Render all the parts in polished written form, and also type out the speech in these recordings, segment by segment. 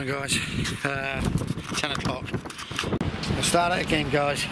Morning guys, 10 o'clock. I'll start it again guys.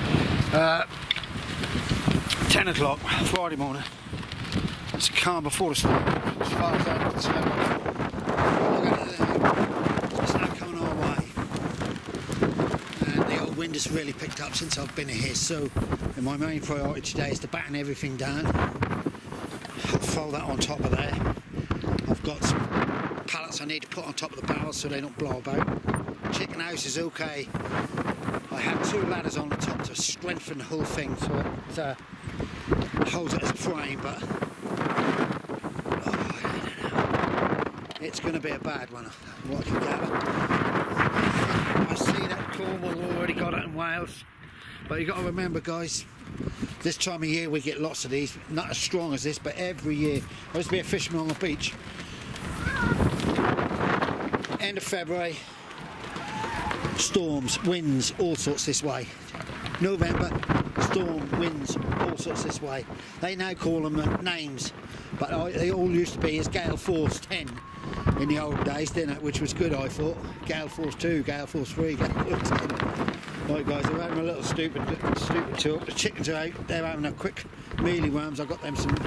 10 o'clock, Friday morning. It's calm before the storm. As far as I'm concerned, look at it there. It's now coming our way. And the old wind has really picked up since I've been here. So my main priority today is to batten everything down. I'll fold that on top of there. I've got some pallets I need to put on top of the barrels so they don't blow about. Chicken house is okay. I have two ladders on the top to strengthen the whole thing so it holds it as a frame, but it's going to be a bad one, what I can gather. I see that Cornwall already got it in Wales, but you've got to remember guys, this time of year we get lots of these, not as strong as this, but every year. I used to be a fisherman on the beach. End of February, storms, winds, all sorts this way. November, storm, winds, all sorts this way. They now call them names, but they all used to be as Gale Force 10 in the old days, didn't it? Which was good, I thought. Gale Force 2, Gale Force 3, Gale Force 10. Right guys, they're having a little stupid talk. The chickens are out, they're having a quick mealy worms. I've got them some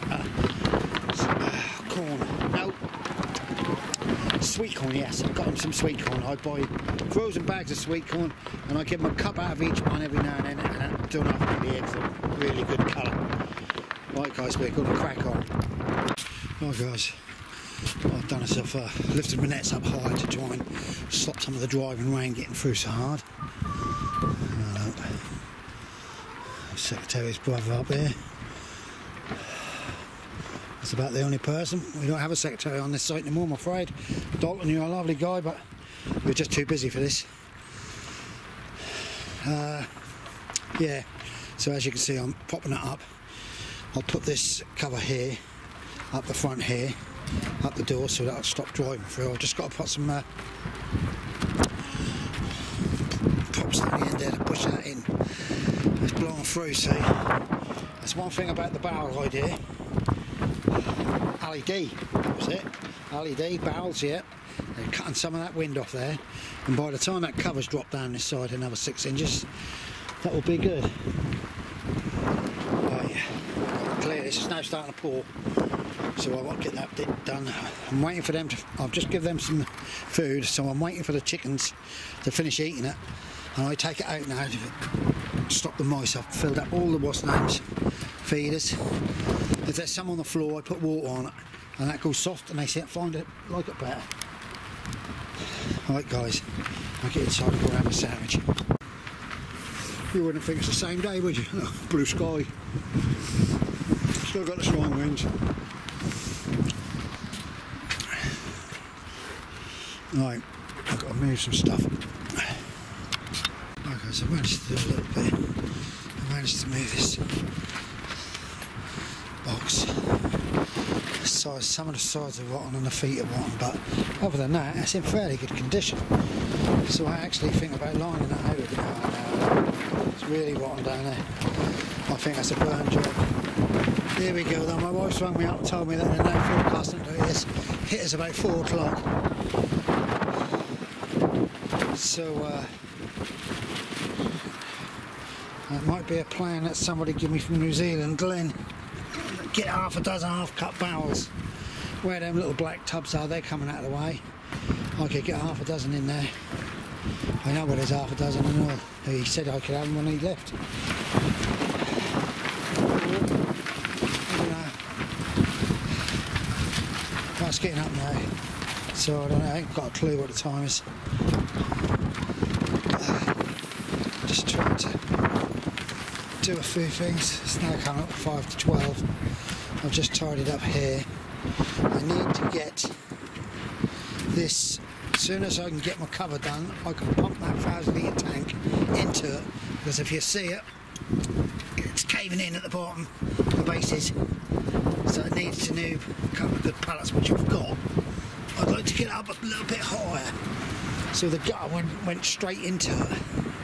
corn. No. Sweet corn, yes, I've got them some sweet corn. I buy frozen bags of sweet corn and I give them a cup out of each one every now and then, and I don't have to the eggs are really good colour. Right guys, we're going to crack on. Right guys, I've done myself, lifted my nets up high to try and stop some of the driving rain getting through so hard. Secretary's brother up here. That's about the only person. We don't have a secretary on this site anymore, I'm afraid. Dalton, you're a lovely guy, but we're just too busy for this. Yeah, so as you can see, I'm popping it up. I'll put this cover here, up the front here, up the door, so that'll stop driving through. I've just got to put some props down the end there to push that in. It's blowing through, see. That's one thing about the barrel idea. LED, that was it. LED barrels, yeah. They're cutting some of that wind off there, and by the time that cover's dropped down this side another 6 inches, that will be good. Right, clear this. It's now starting to pour, so I won't get that bit done. I'm waiting for them to. I've just give them some food, so I'm waiting for the chickens to finish eating it, and I take it out now to stop the mice. I've filled up all the what's names feeders. If there's some on the floor, I put water on it, and that goes soft, and they find it, like it better. Right guys, I'll get inside and go and have a sandwich. You wouldn't think it's the same day, would you? Oh, blue sky. Still got the strong winds. Right, I've got to move some stuff. Right guys, I managed to do a little bit. I managed to move this box. Some of the sides are rotten and the feet are rotten, but other than that, it's in fairly good condition. So I actually think about lining that out again now. It's really rotten down there. I think that's a burn job. Here we go though. My wife's rang me up and told me that they're now forecasting to hit us about 4 o'clock. So that might be a plan that somebody give me from New Zealand, Glenn. Get half a dozen half-cut barrels. Where them little black tubs are, they're coming out of the way. I could get half a dozen in there. I know where there's half a dozen and all. He said I could have them when he left. That's getting up now. So I don't know, I ain't got a clue what the time is. Just trying to do a few things. It's now coming up 5 to 12. I've just tidied up here. I need to get this, as soon as I can get my cover done, I can pump that 1,000 litre tank into it, because if you see it, it's caving in at the bottom, the bases, so it needs to new couple of good pallets, which I've got. I'd like to get it up a little bit higher, so the gutter went straight into it.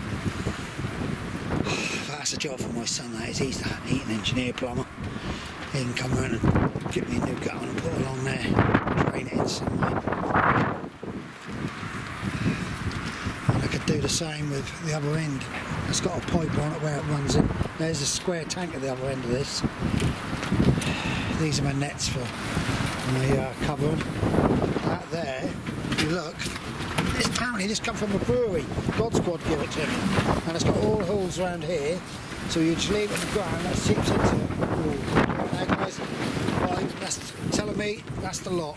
That's a job for my son, that is. He's an engineer plumber. He can come around and give me a new gutter and put it along there, drain it in some way. should do the same with the other end. It's got a pipe on it where it runs in. There's a square tank at the other end of this. These are my nets for my covering. Out there, if you look, apparently this come from a brewery. God Squad give it to me. And it's got all the holes around here, so you just leave it on the ground, that seeps into it. Now guys, right, that's telling me that's the lot.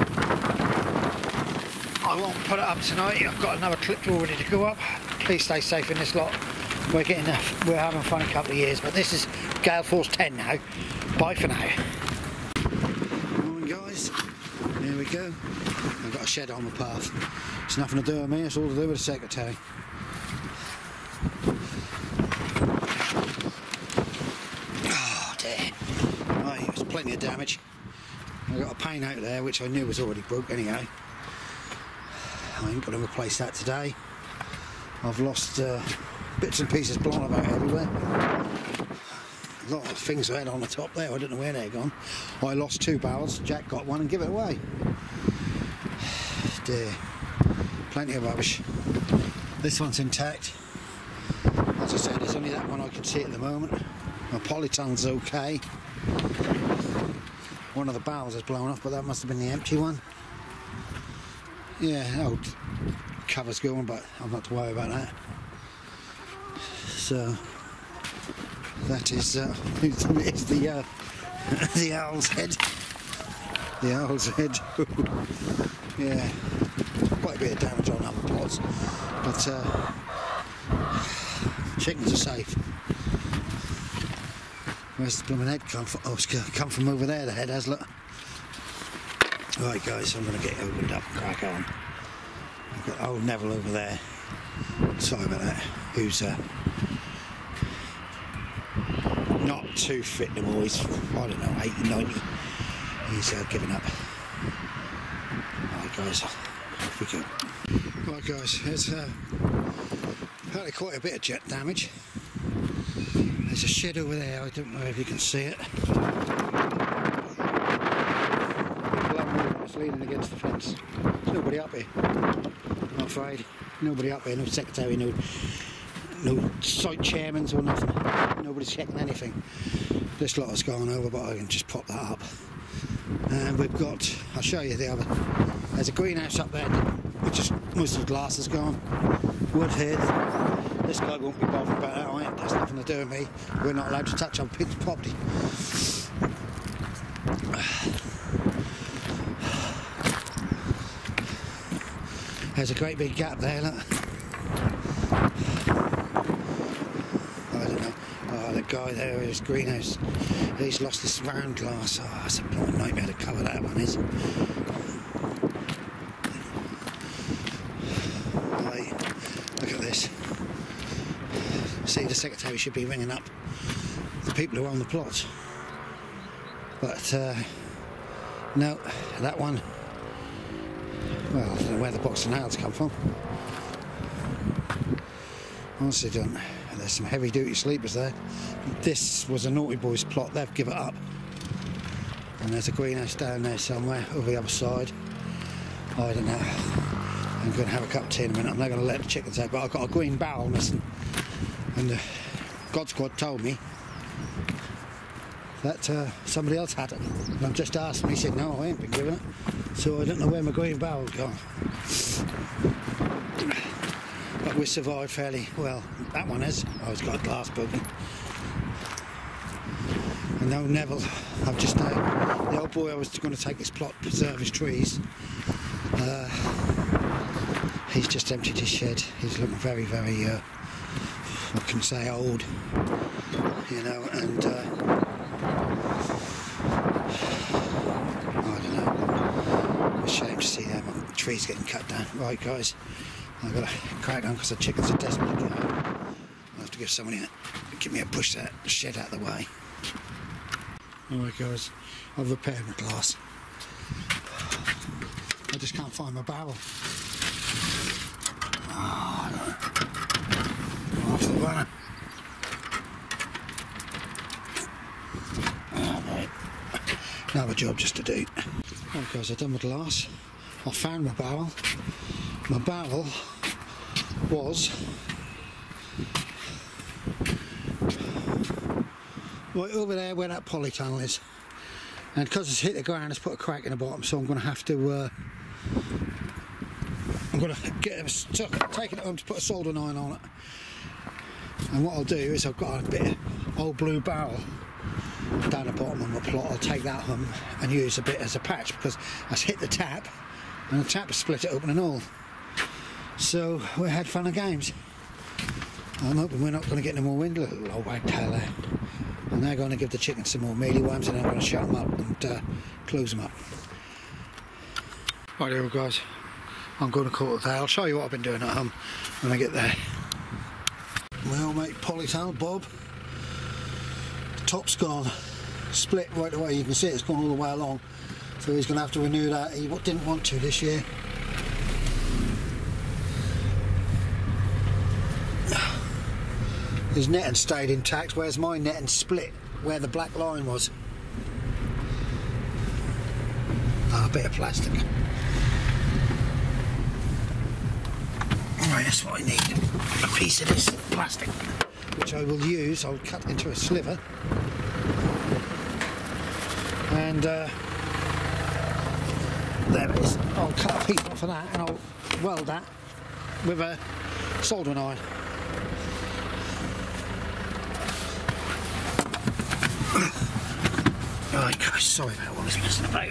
I won't put it up tonight. I've got another clip all ready to go up. Please stay safe in this lot. We're having fun a couple of years, but this is Gale Force 10 now. Bye for now. Morning guys, here we go. I've got a shed on the path. It's nothing to do with me, it's all to do with the secretary. Oh dear. Right, there's plenty of damage. I've got a pane out there which I knew was already broke anyway. I ain't going to replace that today. I've lost bits and pieces blown about everywhere. A lot of things I had on the top there, I don't know where they're gone. I lost 2 barrels, Jack got one and give it away. Dear. Plenty of rubbish. This one's intact. As I said, there's only that one I can see at the moment. My polyton's okay. One of the barrels has blown off, but that must have been the empty one. Yeah, old cover's going, but I'm not to worry about that. So that is the owl's head. The owl's head. Yeah, quite a bit of damage on other plots, but chickens are safe. Where's the blooming head come from? Oh, it's come from over there. The head has, look. Right guys, I'm going to get it opened up and crack on. I've got old Neville over there. Sorry about that. Who's not too fit anymore. He's, I don't know, 80, 90. He's giving up. Right guys, off we go. Right guys, there's apparently quite a bit of jet damage. There's a shed over there, I don't know if you can see it. It's leaning against the fence. There's nobody up here, I'm afraid. Nobody up here, no secretary, no site chairmans or nothing. Nobody's checking anything. This lot has gone over, but I can just pop that up. And we've got, I'll show you the other. There's a greenhouse up there, which is most of the glass is gone. Wood here. This guy won't be bothered about that, right? That's nothing to do with me. We're not allowed to touch on people's property. There's a great big gap there, look. I don't know. Oh, the guy there in his greenhouse, he's lost his round glass. Oh, it's a blooming nightmare to cover that one, isn't it? Right, look at this. See, the secretary should be ringing up the people who own the plots. But, no, that one. Well, I don't know where the box of nails come from. Honestly don't. There's some heavy duty sleepers there. This was a Naughty Boys plot, they've given it up. And there's a greenhouse down there somewhere, over the other side. I don't know. I'm going to have a cup of tea in a minute. I'm not going to let the chickens out, but I've got a green barrel missing. And the God Squad told me that somebody else had it. And I've just asked him, he said, no, I ain't been given it. So I don't know where my green barrel's gone. But we survived fairly well. That one is. Oh, it's got a glass broken. And now Neville, I've just the old boy I was going to take this plot, preserve his trees. He's just emptied his shed. He's looking very, very, what can I say, old. You know, and I don't know. It's a shame to see them trees getting cut down. Right, guys, I've got to crack on because the chickens are desperate to get home. I'll have to give somebody give me a push that shed out of the way. Alright guys, I've repaired my glass. I just can't find my barrel. Oh, no. Off the runner. Oh, right. Another job just to do. Right guys, I've done my glass. I found my barrel. My barrel was right over there where that polytunnel is, and because it's hit the ground it's put a crack in the bottom, so I'm going to have to I'm going to get it stuck, take it home to put a soldering iron on it. And what I'll do is I've got a bit of old blue barrel down the bottom of my plot. I'll take that home and use a bit as a patch, because that's hit the tap and the tap has split it open and all. So we had fun and games. I'm hoping we're not going to get any more wind. Little old wagtail there. And they're going to give the chickens some more mealy worms, and I'm going to shut them up and close them up. Right there guys, I'm going to call it a day. I'll show you what I've been doing at home when I get there. My old mate polytunnel, Bob. The top's gone, split right away. You can see it's gone all the way along. So he's going to have to renew that. He didn't want to this year. His netting stayed intact, whereas my netting split where the black line was. A bit of plastic. Right, that's what I need. A piece of this plastic, which I will use. I'll cut into a sliver. And there it is. I'll cut a piece off of that and I'll weld that with a soldering iron. Right guys, sorry about all this messing about.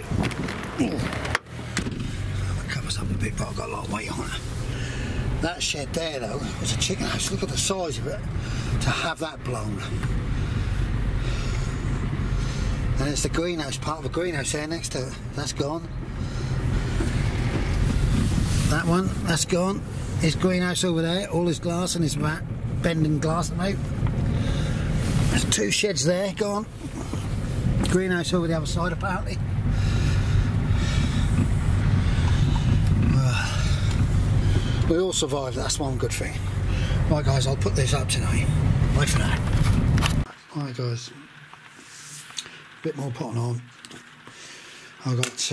That covers up a bit, but I've got a lot of weight on it. That shed there though was a chicken house. Look at the size of it to have that blown. And it's the greenhouse, part of the greenhouse there next to it. That's gone. That one, that's gone. His greenhouse over there, all his glass and his mat bending glass them out. There's two sheds there, gone. Greenhouse over the other side apparently. We all survived, that's one good thing. Right guys, I'll put this up tonight. Bye for now. Right guys, a bit more potting on. I've got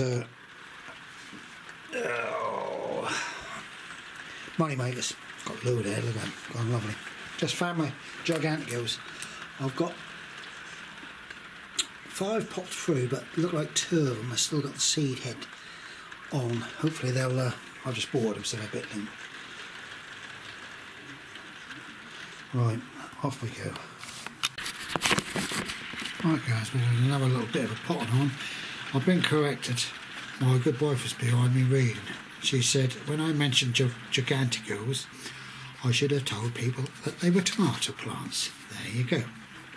money makers. Got Lou there, look at them, gone lovely. Just found my Giganticos. I've got 5 popped through, but look like 2 of them have still got the seed head on. Hopefully they'll, I just bought them so they're a bit limp. Right, off we go. Right guys, we're doing another little bit of a potting on. I've been corrected. My good wife was behind me reading. She said when I mentioned Giganticos, I should have told people that they were tomato plants. There you go.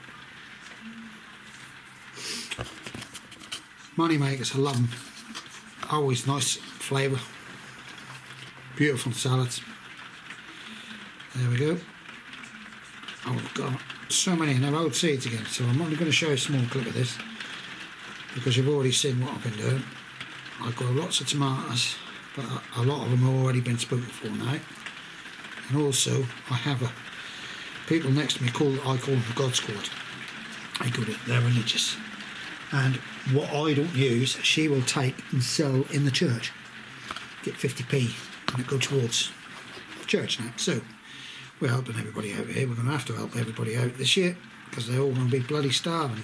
Money makers, I love them. Always nice flavour. Beautiful salads. There we go. Oh, I've got so many, and they're old seeds again, so I'm only going to show you a small clip of this because you've already seen what I've been doing. I've got lots of tomatoes, but a lot of them have already been spoken for now. And also, I have people next to me I call them the God Squad. They're religious. And what I don't use, she will take and sell in the church. Get 50p and it go towards the church now. So we're helping everybody out here. We're going to have to help everybody out this year because they're all going to be bloody starving.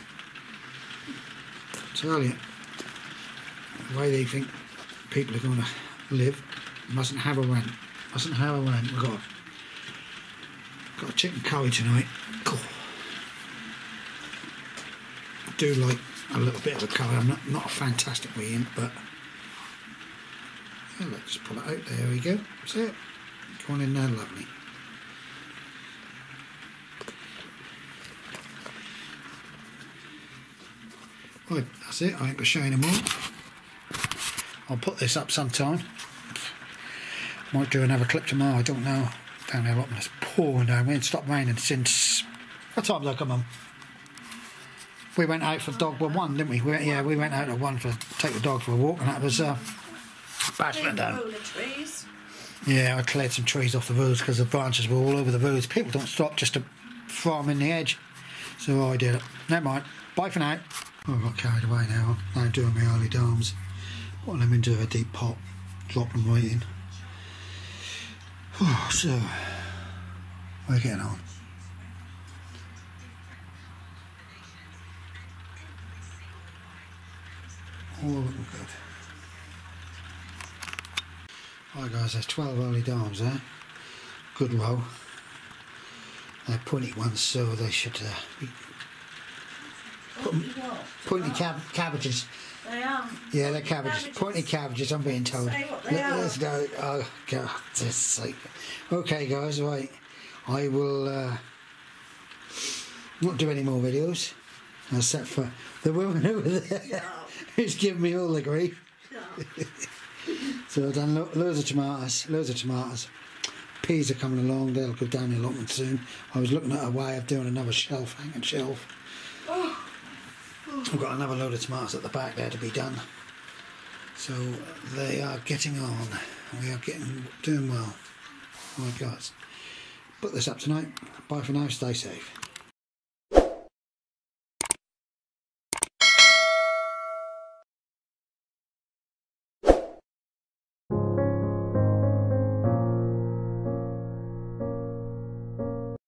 I tell you, the way they think people are going to live, mustn't have a rent. Mustn't have a rent. We've got a chicken curry tonight. Cool. I do like a little bit of a curry. I'm not a fantastic eating, but yeah, let's just pull it out. There we go. That's it. Go on in there, lovely. Right, that's it. I ain't gonna show you anymore. I'll put this up sometime. Might do another clip tomorrow. I don't know. Down there, it's pouring down. We ain't stopped raining since. What time did I come home? We went out for dog one, didn't we? We went out at 1 to take the dog for a walk, and that was bashing down. Trees. Yeah, I cleared some trees off the roads because the branches were all over the roads. People don't stop just to throw them in the edge, so I did it. Never mind. Bye for now. I got carried away now. I'm doing my early dams. Putting them into a deep pot, drop them right in. So We're getting on. All looking good. Alright guys, there's 12 early dams there. Good row. They're pointy ones, so they should be pointy cabbages. They are. Yeah, they're cabbages. Pointy cabbages, I'm being told. Say what they are. Let's go. Oh, God, just sake. Okay, guys, right. I will not do any more videos, except for the woman over there who's giving me all the grief. So I've done loads of tomatoes. Peas are coming along, they'll go down the allotment soon. I was looking at a way of doing another hanging shelf. I've got another load of tomatoes at the back there to be done. So they are getting on. We are doing well. Alright guys, put this up tonight. Bye for now, stay safe.